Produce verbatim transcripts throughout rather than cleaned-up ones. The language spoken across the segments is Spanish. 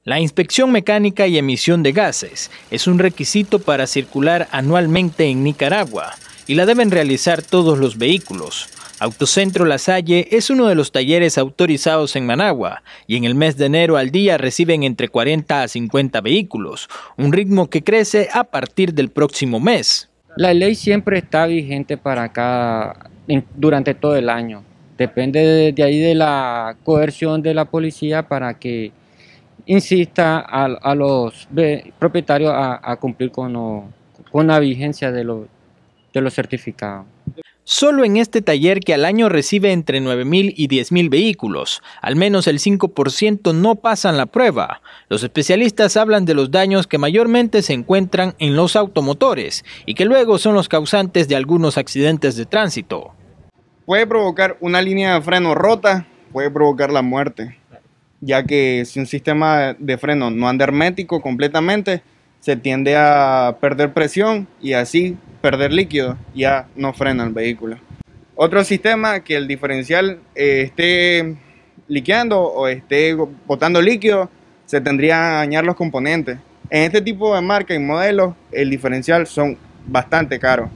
La inspección mecánica y emisión de gases es un requisito para circular anualmente en Nicaragua y la deben realizar todos los vehículos. Autocentro La Salle es uno de los talleres autorizados en Managua y en el mes de enero al día reciben entre cuarenta a cincuenta vehículos, un ritmo que crece a partir del próximo mes. La ley siempre está vigente para acá durante todo el año. Depende de, de ahí de la coerción de la policía para que insista a, a los propietarios a, a cumplir con, lo, con la vigencia de, lo, de los certificados. Solo en este taller, que al año recibe entre nueve mil y diez mil vehículos, al menos el cinco por ciento no pasan la prueba. Los especialistas hablan de los daños que mayormente se encuentran en los automotores y que luego son los causantes de algunos accidentes de tránsito. Puede provocar una línea de freno rota, puede provocar la muerte, ya que si un sistema de freno no anda hermético completamente, se tiende a perder presión y así perder líquido, ya no frena el vehículo. Otro sistema, que el diferencial eh, esté liqueando o esté botando líquido, se tendría a dañar los componentes. En este tipo de marca y modelos, el diferencial son bastante caros.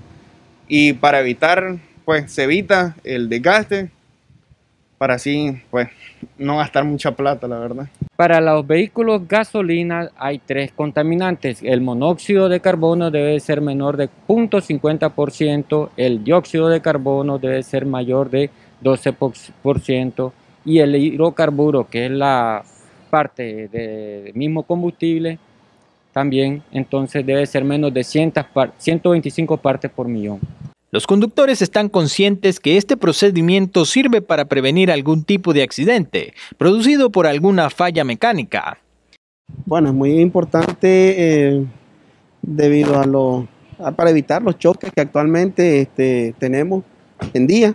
Y para evitar, pues se evita el desgaste, para así, pues, no gastar mucha plata, la verdad. Para los vehículos gasolina hay tres contaminantes. El monóxido de carbono debe ser menor de cero punto cincuenta por ciento, el dióxido de carbono debe ser mayor de doce por ciento y el hidrocarburo, que es la parte del mismo combustible, también entonces debe ser menos de ciento veinticinco partes por millón. Los conductores están conscientes que este procedimiento sirve para prevenir algún tipo de accidente producido por alguna falla mecánica. Bueno, es muy importante eh, debido a lo, a, para evitar los choques que actualmente este, tenemos en día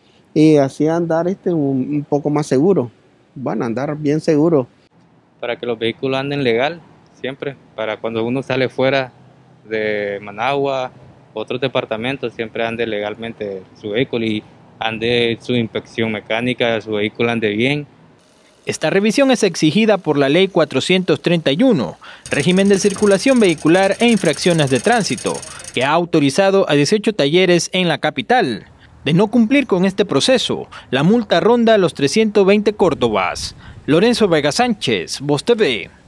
y así andar este, un, un poco más seguro. Bueno, andar bien seguro. Para que los vehículos anden legal, siempre, para cuando uno sale fuera de Managua, otros departamentos, siempre ande legalmente su vehículo y ande su inspección mecánica, su vehículo ande bien. Esta revisión es exigida por la Ley cuatrocientos treinta y uno, régimen de circulación vehicular e infracciones de tránsito, que ha autorizado a dieciocho talleres en la capital. De no cumplir con este proceso, la multa ronda los trescientos veinte córdobas. Lorenzo Vega Sánchez, Voz T V.